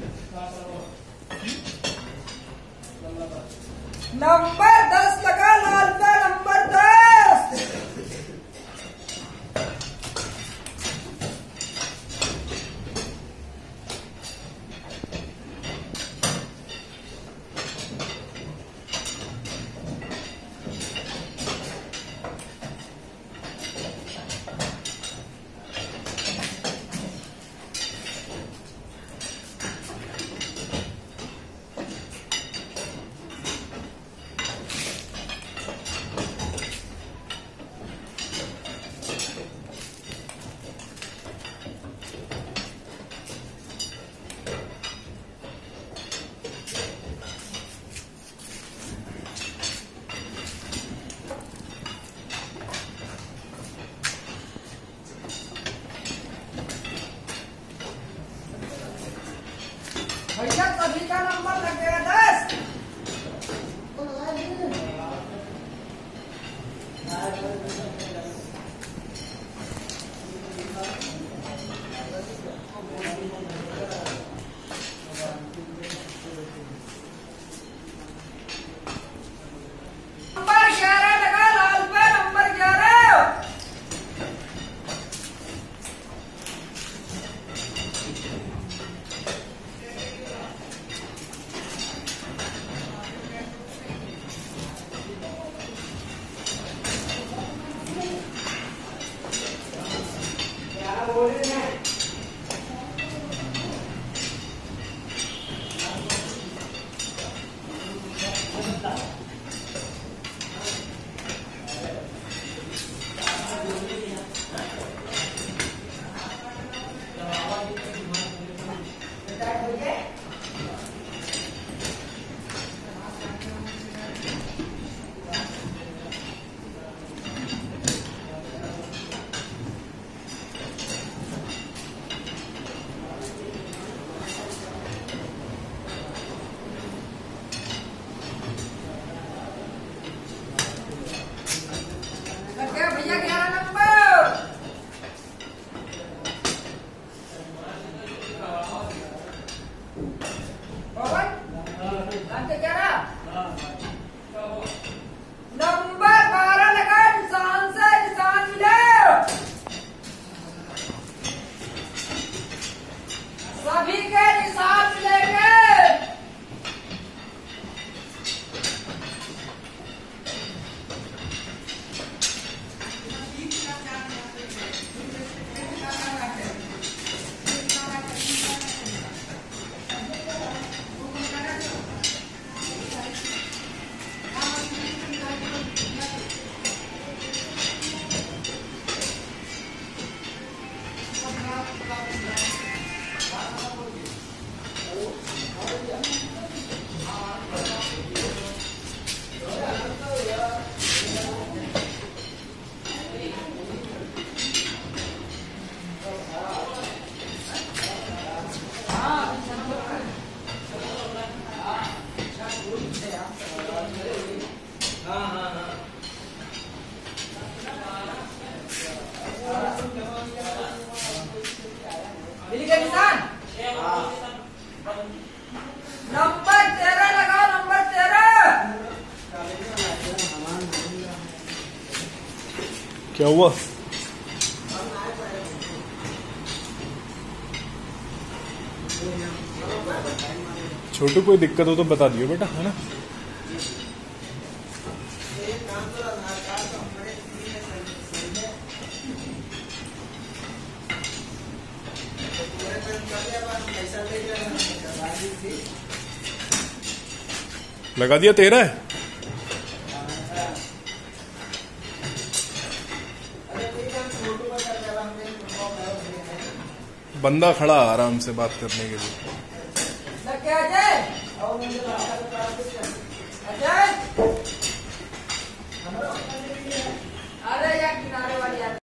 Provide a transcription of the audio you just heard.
Number 10 लगा, लाल पे number 10। भैया सभी का नंबर लग गया 10। नंबर 11 लगा, लाल पे नंबर 11। भैया 11 नंबर। नंबर 12 लगा, निशान से निशान मिले। सभी के निशान मिलेंगे। नंबर 13 लगाओ, नंबर 13। क्या हुआ? छोटू कोई दिक्कत हो तो बता दियो बेटा, है ना? लगा दिया 13। बंदा खड़ा आराम से बात करने के लिए। अजय